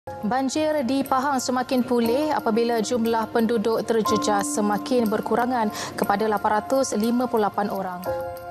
Banjir di Pahang semakin pulih apabila jumlah penduduk terjejas semakin berkurangan kepada 858 orang.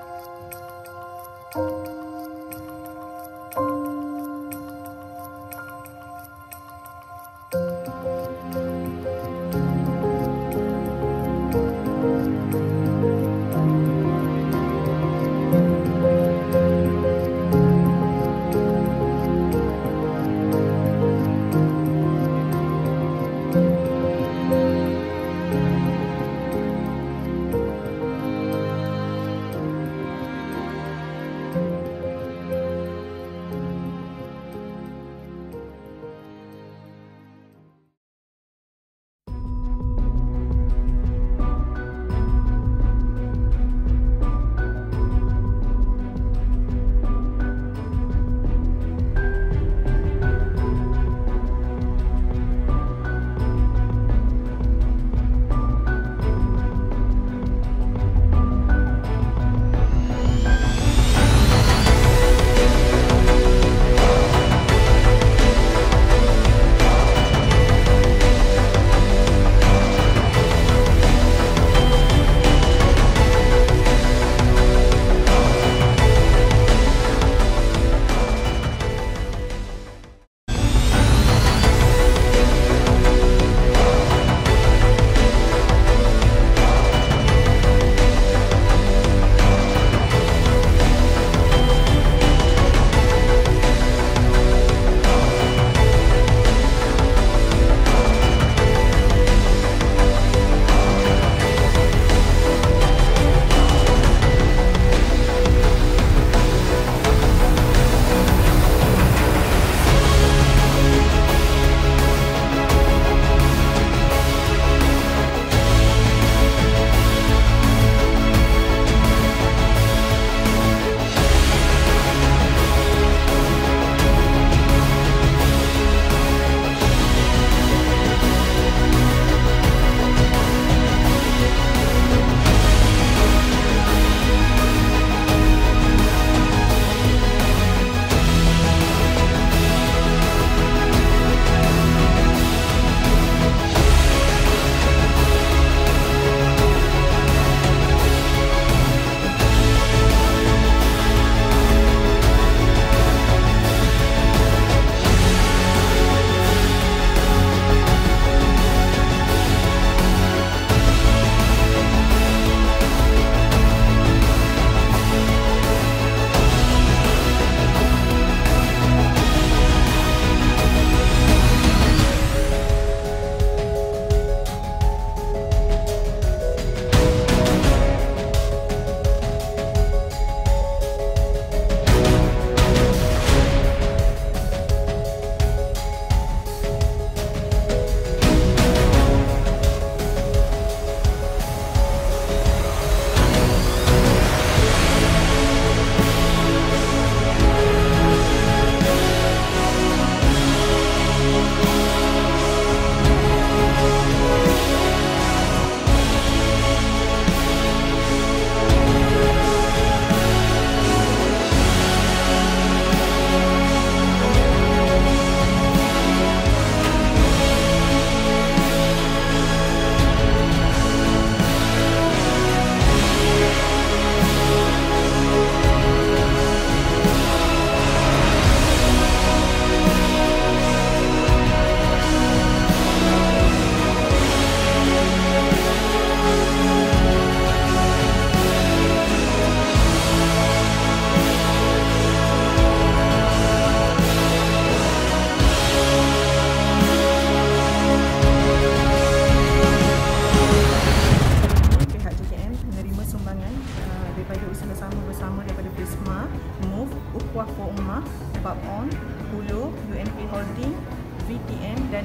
Holding, VTM dan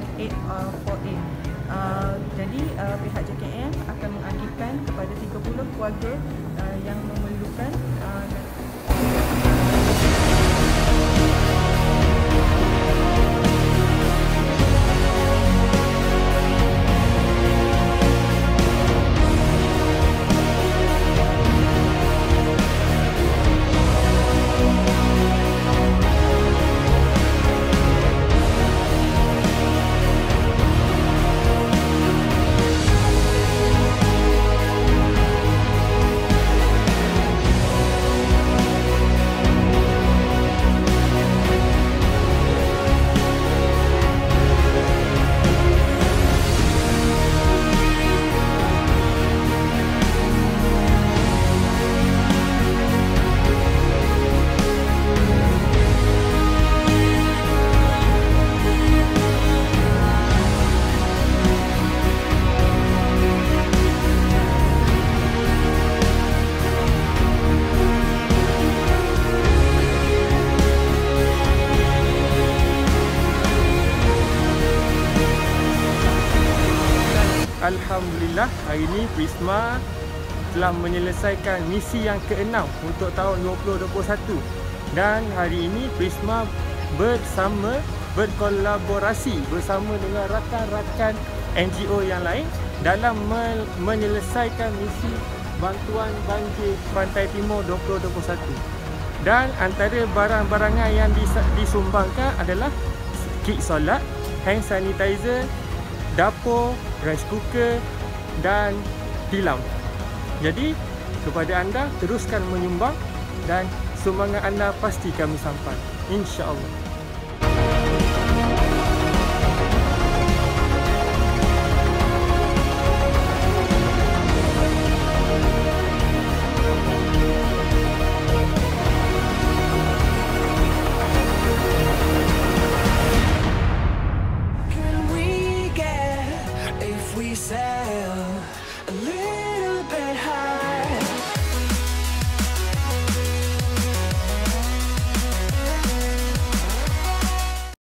848. Jadi pihak JKM akan mengagihkan kepada 30 keluarga yang memerlukan alhamdulillah hari ini Prisma telah menyelesaikan misi yang ke-6 untuk tahun 2021. Dan hari ini Prisma berkolaborasi bersama dengan rakan-rakan NGO yang lain dalam menyelesaikan misi bantuan banjir Pantai Timur 2021. Dan antara barang-barangan yang disumbangkan adalah kit solat, hand sanitizer, dapur, rice cooker dan tilam. Jadi kepada anda teruskan menyumbang dan sumbangan anda pasti kami sampai, insya-Allah.